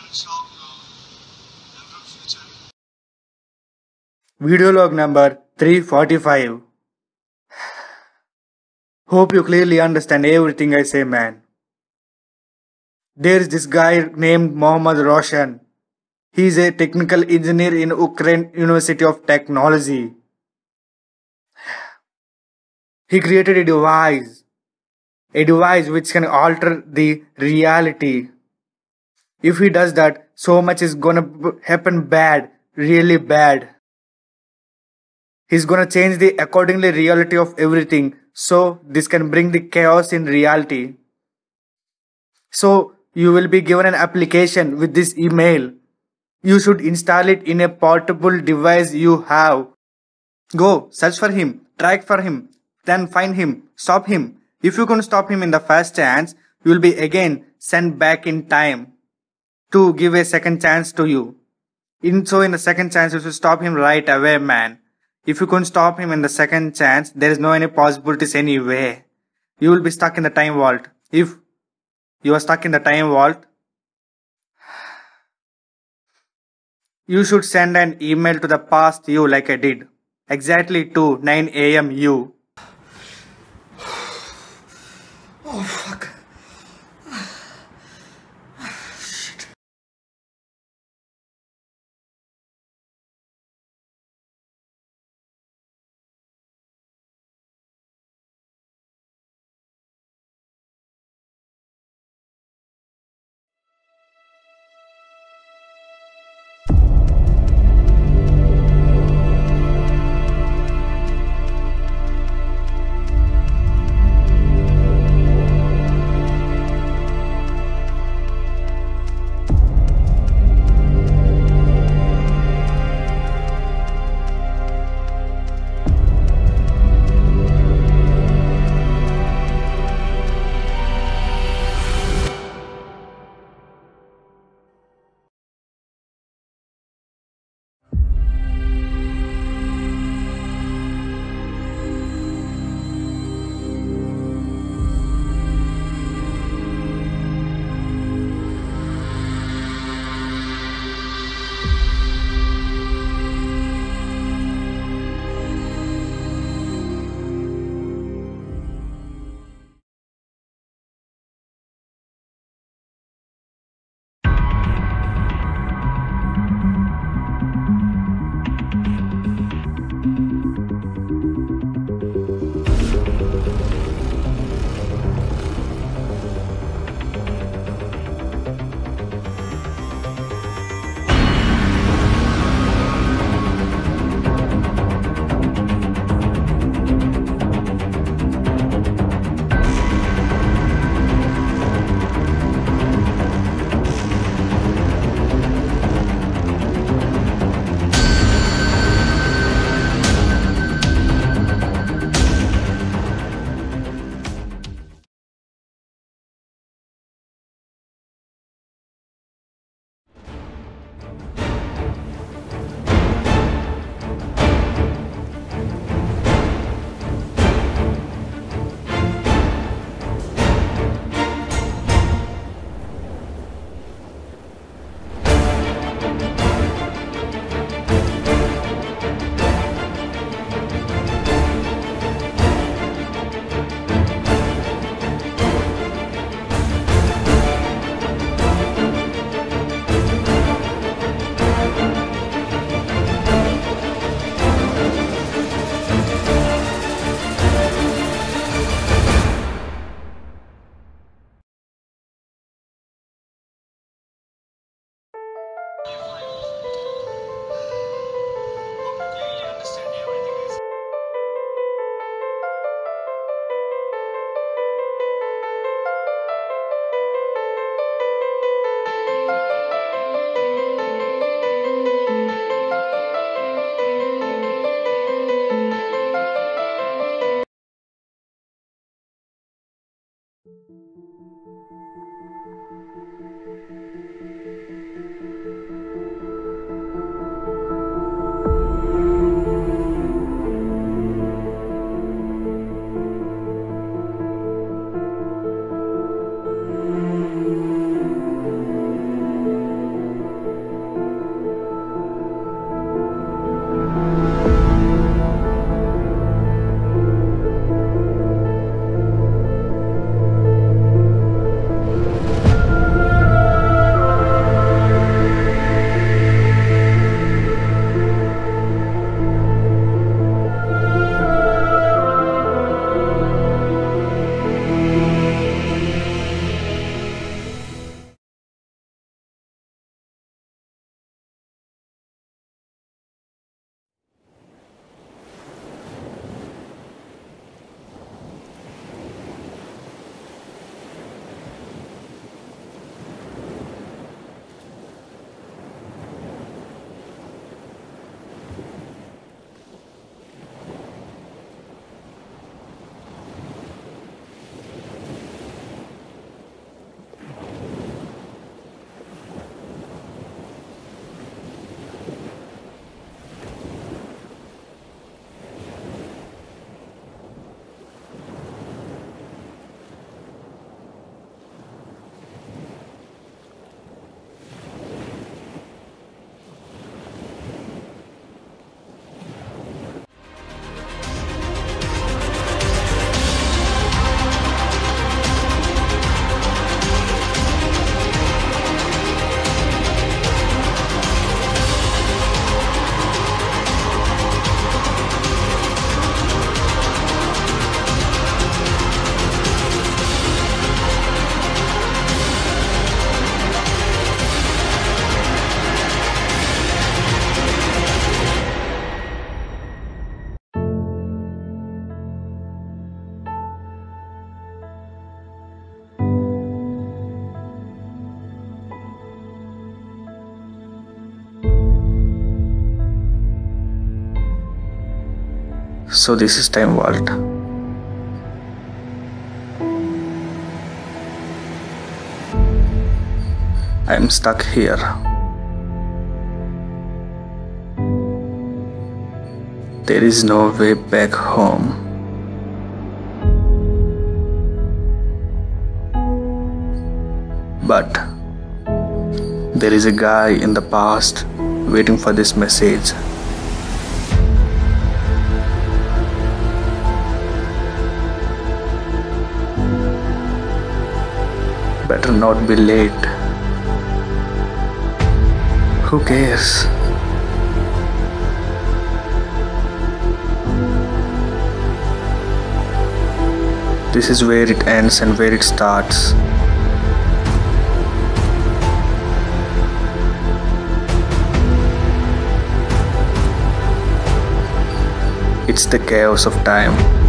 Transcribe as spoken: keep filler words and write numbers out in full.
Video log number three forty-five. Hope you clearly understand everything I say, man. There is this guy named Mohammad Roshan. He is a technical engineer in Ukraine University of Technology. He created a device. A device which can alter the reality. If he does that, so much is gonna happen bad, really bad. He's gonna change the accordingly reality of everything. So this can bring the chaos in reality. So you will be given an application with this email. You should install it in a portable device you have. Go, search for him, track for him, then find him, stop him. If you can stop him in the first chance, you will be again sent back in time to give a second chance to you. In so in the second chance, you should stop him right away, man. If you couldn't stop him in the second chance, there is no any possibilities anyway. You will be stuck in the time vault. If you are stuck in the time vault, you should send an email to the past you like I did. Exactly to nine A M U. Oh fuck. So this is Time Vault. I'm stuck here. There is no way back home. But there is a guy in the past waiting for this message. Better not be late. Who cares? This is where it ends and where it starts. It's the chaos of time.